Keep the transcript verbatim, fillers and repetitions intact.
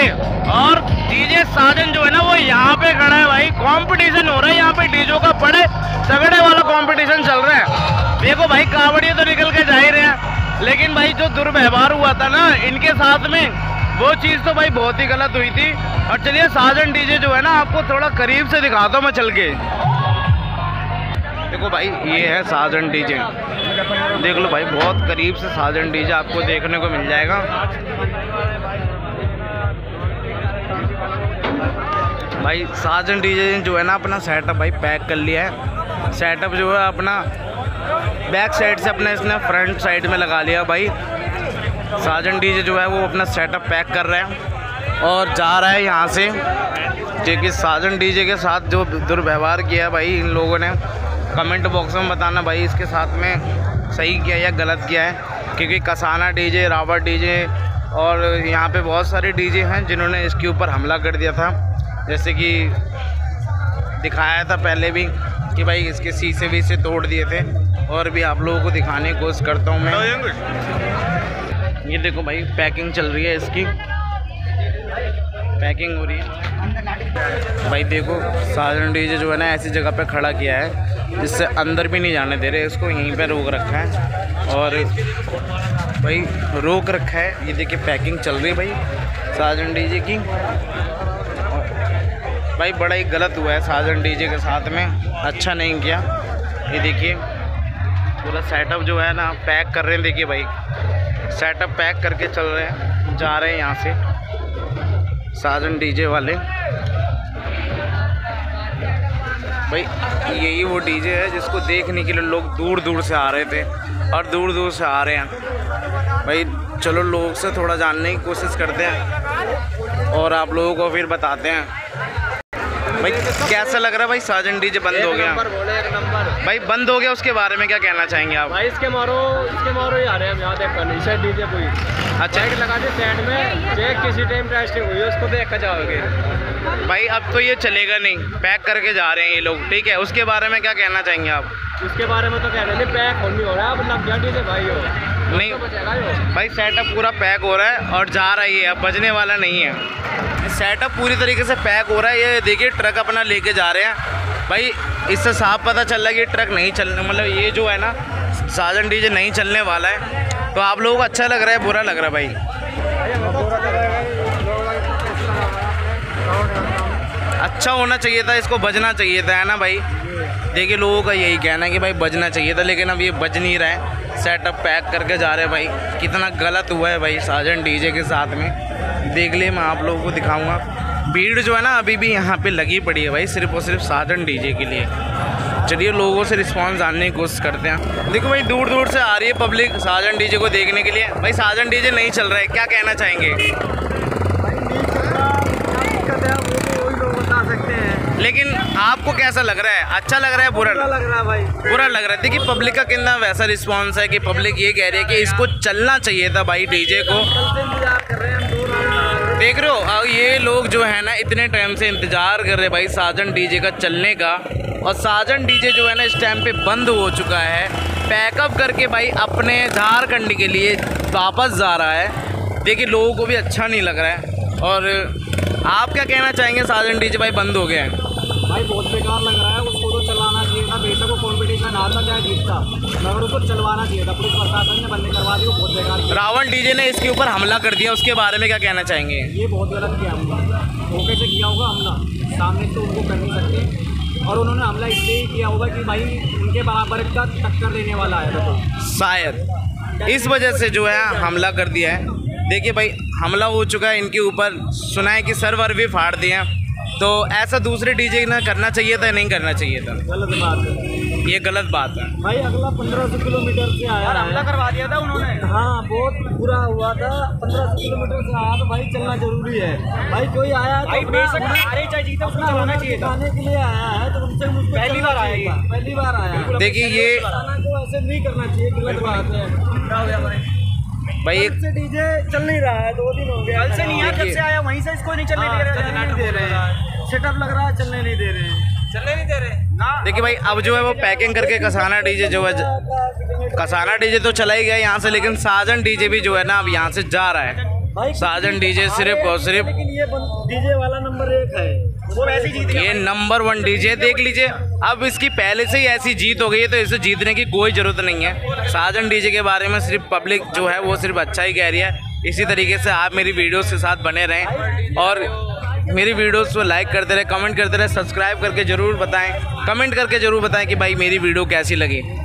DJ, और DJ साजन जो है ना वो यहाँ पे खड़ा है भाई। कंपटीशन हो रहा है यहाँ पे डीजो का, बड़े तगड़े वाला कंपटीशन चल रहा है। देखो भाई कावड़िए तो निकल के जा ही रहे हैं, लेकिन भाई जो दुर्व्यवहार हुआ था ना इनके साथ में, वो चीज़ तो भाई बहुत ही गलत हुई थी। और चलिए साजन डीजे जो है ना आपको थोड़ा करीब से दिखाता हूँ मैं चल के। देखो भाई ये है साजन डीजे, देख लो भाई बहुत करीब से साजन डीजे आपको देखने को मिल जाएगा। भाई साजन डीजे जो है ना अपना सेटअप भाई पैक कर लिया है। सेटअप जो है अपना बैक साइड से अपने इसने फ्रंट साइड में लगा लिया भाई। साजन डीजे जो है वो अपना सेटअप पैक कर रहे हैं और जा रहा है यहाँ से, क्योंकि साजन डीजे के साथ जो दुर्व्यवहार किया भाई इन लोगों ने, कमेंट बॉक्स में बताना भाई इसके साथ में सही किया या गलत किया है। क्योंकि कसाना डीजे, रावत डीजे और यहाँ पे बहुत सारे डीजे हैं जिन्होंने इसके ऊपर हमला कर दिया था। जैसे कि दिखाया था पहले भी कि भाई इसके शीशे भी से तोड़ दिए थे, और भी आप लोगों को दिखाने की कोशिश करता हूँ मैं। ये देखो भाई पैकिंग चल रही है, इसकी पैकिंग हो रही है भाई। देखो साजन डीजे जो है ना ऐसी जगह पे खड़ा किया है जिससे अंदर भी नहीं जाने दे रहे, इसको यहीं पे रोक रखा है और भाई रोक रखा है। ये देखिए पैकिंग चल रही है भाई साजन डीजे की। भाई बड़ा ही गलत हुआ है साजन डीजे के साथ में, अच्छा नहीं किया। ये देखिए पूरा सेटअप जो है ना पैक कर रहे हैं। देखिए भाई सेटअप पैक करके चल रहे हैं, जा रहे हैं यहाँ से साजन डीजे वाले। भाई यही वो डीजे है जिसको देखने के लिए लोग दूर दूर से आ रहे थे और दूर दूर से आ रहे हैं भाई। चलो लोग से थोड़ा जानने की कोशिश करते हैं और आप लोगों को फिर बताते हैं भाई कैसा लग रहा है। भाई साजन डीजे बंद हो गया, एक नंबर भाई बंद हो गया, उसके बारे में क्या कहना चाहेंगे आप? भाई इसके मारो इसके मारो ही आ रहे हैं हम यहाँ देख कर नहीं डीजे कोई अच्छा एक लगा दे साइड में, चेक किसी टाइम टेस्टिंग हुई उसको देख कर जाओगे भाई। अब तो ये चलेगा नहीं, पैक करके जा रहे हैं ये लोग, ठीक है। उसके बारे में क्या कहना चाहेंगे आप? उसके बारे में तो कह रहे हैं पैक होनी हो रहा है, अब लग गया डीजे भाई हो नहीं तो भाई सेटअप पूरा पैक हो रहा है और जा रही है, अब बजने वाला नहीं है। सेटअप पूरी तरीके से पैक हो रहा है। ये देखिए ट्रक अपना लेके जा रहे हैं भाई। इससे साफ पता चल रहा है कि ट्रक नहीं चलने, मतलब ये जो है ना साजन डीजे नहीं चलने वाला है। तो आप लोगों को अच्छा लग रहा है बुरा लग रहा है भाई? अच्छा होना चाहिए था, इसको बजना चाहिए था, है ना भाई। देखिए लोगों का यही कहना है कि भाई बजना चाहिए था, लेकिन अब ये बज नहीं रहा है। सेटअप पैक करके जा रहे हैं भाई। कितना गलत हुआ है भाई साजन डीजे के साथ में, देख ले मैं आप लोगों को दिखाऊंगा। भीड़ जो है ना अभी भी यहाँ पे लगी पड़ी है भाई, सिर्फ और सिर्फ साजन डीजे के लिए। चलिए लोगों से रिस्पांस जानने की कोशिश करते हैं। देखो भाई दूर दूर से आ रही है पब्लिक साजन डीजे को देखने के लिए। भाई साजन डीजे नहीं चल रहा है, क्या कहना चाहेंगे? लेकिन आपको कैसा लग रहा है? अच्छा लग रहा है बुरा लग रहा है भाई? बुरा लग रहा है। देखिए पब्लिक का कितना वैसा रिस्पांस है कि पब्लिक ये कह रही है कि इसको चलना चाहिए था भाई डीजे को। देख रहे हो ये लोग जो है ना इतने टाइम से इंतजार कर रहे हैं भाई साजन डीजे का चलने का, और साजन डीजे जो है ना इस टाइम पे बंद हो चुका है। पैकअप करके भाई अपने झारखंड के लिए वापस जा रहा है। देखिए लोगों को भी अच्छा नहीं लग रहा है। और आप क्या कहना चाहेंगे? साजन डीजे भाई बंद हो गया है भाई, बहुत बेकार लग रहा है। उसको तो चलाना चाहिए था, बेशक वो कॉम्पिटिशन हारता चाहे जीतता, मगर उसको चलवाना चाहिए था। पुलिस प्रशासन ने बंद करवा दी, वो बहुत बेकार। रावत डीजे ने इसके ऊपर हमला कर दिया, उसके बारे में क्या कहना चाहेंगे? ये बहुत गलत किया हमला। धोखे से किया होगा हमला, सामने तो उनको कर नहीं सकते। और उन्होंने हमला इसलिए ही किया होगा कि भाई उनके बराबर का टक्कर देने वाला है, तो शायद इस वजह से जो है हमला कर दिया है। देखिए भाई हमला हो चुका है इनके ऊपर, सुना है कि सर्वर भी फाड़ दिए हैं। तो ऐसा दूसरे डीजे ना करना चाहिए था, नहीं करना चाहिए था। गलत बात है, ये गलत बात है भाई। अगला पंद्रह सौ किलोमीटर से आया, हमला करवा दिया था उन्होंने। हाँ बहुत बुरा हुआ था। पंद्रह सौ किलोमीटर से आया तो भाई चलना जरूरी है भाई। कोई आया तो अपना होना चाहिए था, खाने के लिए आया है तो उनसे मुझको पहली बार आया पहली बार आया देखिए ये ऐसे नहीं करना चाहिए, गलत बात है। क्या हो गया भाई? भाई एक से डीजे चल नहीं रहा है, दो दिन हो गए। कल से नहीं आया, जब से आया वहीं से इसको नहीं चलने दे रहे हैं। सेटअप लग रहा है, चलने नहीं दे रहे हैं, चलने नहीं दे रहे ना। देखिए भाई अब जो है वो पैकिंग करके कसाना डीजे जो है, कसाना डीजे तो चला ही गया यहाँ से, लेकिन साजन डीजे भी जो है ना अब यहाँ से जा रहा है। साजन डीजे सिर्फ और सिर्फ लेकिन ये डीजे वाला नंबर एक है, वो ऐसी जीत गया। ये नंबर वन डीजे देख लीजिए। अब इसकी पहले से ही ऐसी जीत हो गई है तो इसे जीतने की कोई ज़रूरत नहीं है। साजन डीजे के बारे में सिर्फ पब्लिक जो है वो सिर्फ अच्छा ही कह रही है। इसी तरीके से आप मेरी वीडियोस के साथ बने रहें और मेरी वीडियोस को लाइक करते रहे, कमेंट करते रहे, सब्सक्राइब करके ज़रूर बताएं, कमेंट करके ज़रूर बताएं कि भाई मेरी वीडियो कैसी लगी।